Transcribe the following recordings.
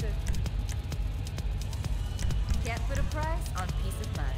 Can't put a price on peace of mind.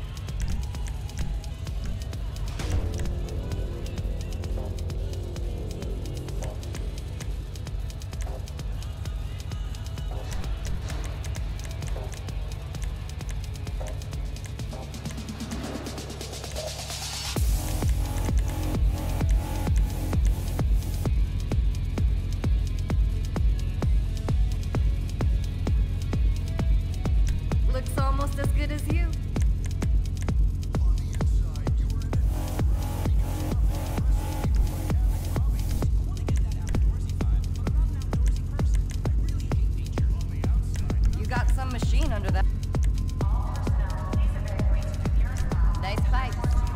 Looks almost as good as you. You got some machine under that. Nice fight.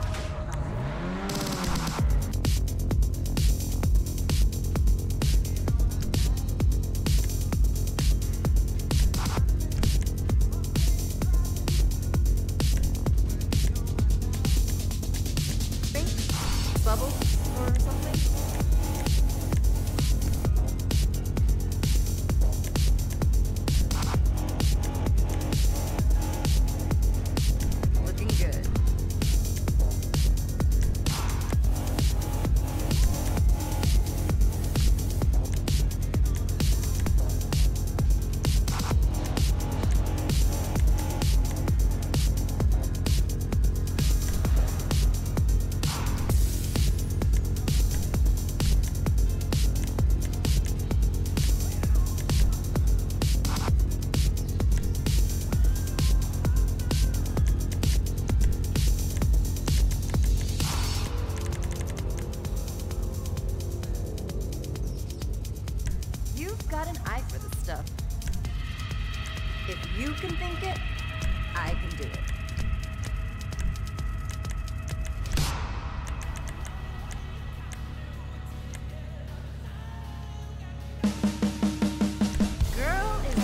Bubble or something? Looking good. You've got an eye for this stuff. If you can think it, I can do it. Girl is...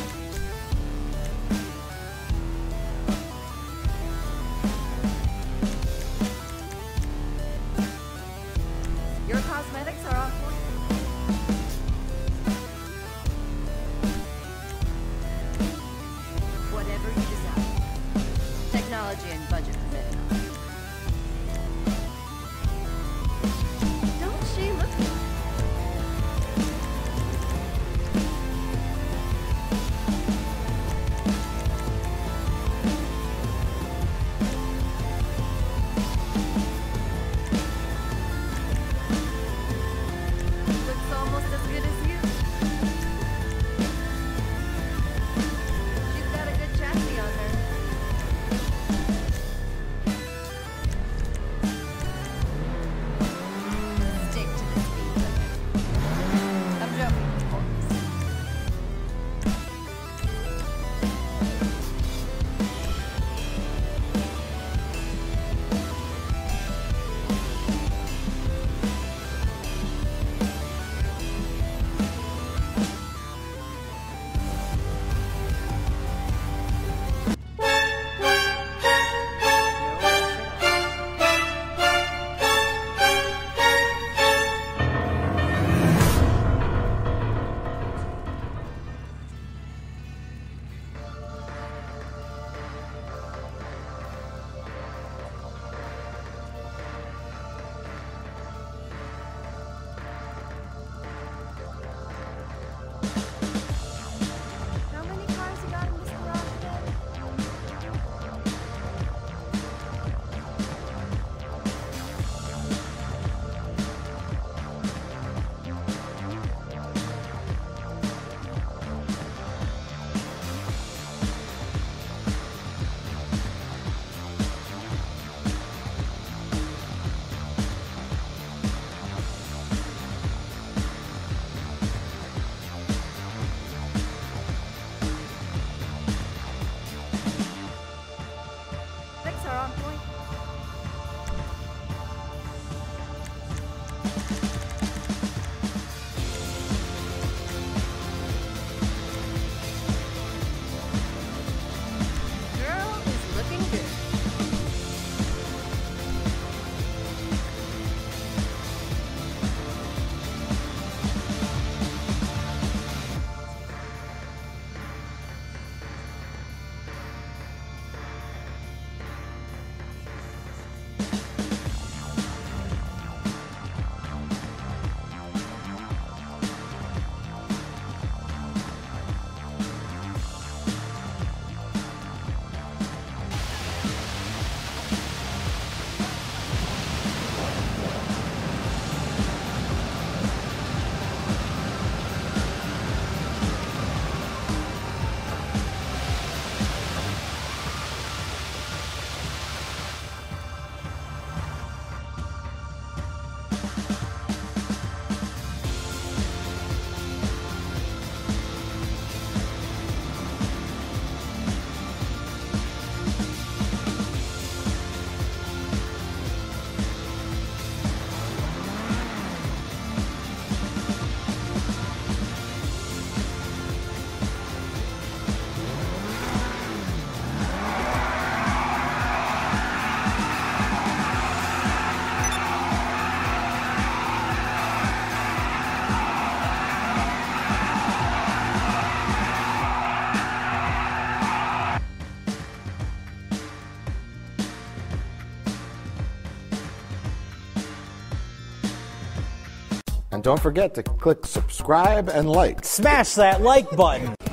Your cosmetics are on point. Whatever you desire. Technology and budget permit. Don't she look good? Looks almost as good as you. She's got a good chassis on her. Stick to the speed limit. I'm joking, of course. How many cars you got in this garage again? And don't forget to click subscribe and like. Smash that like button.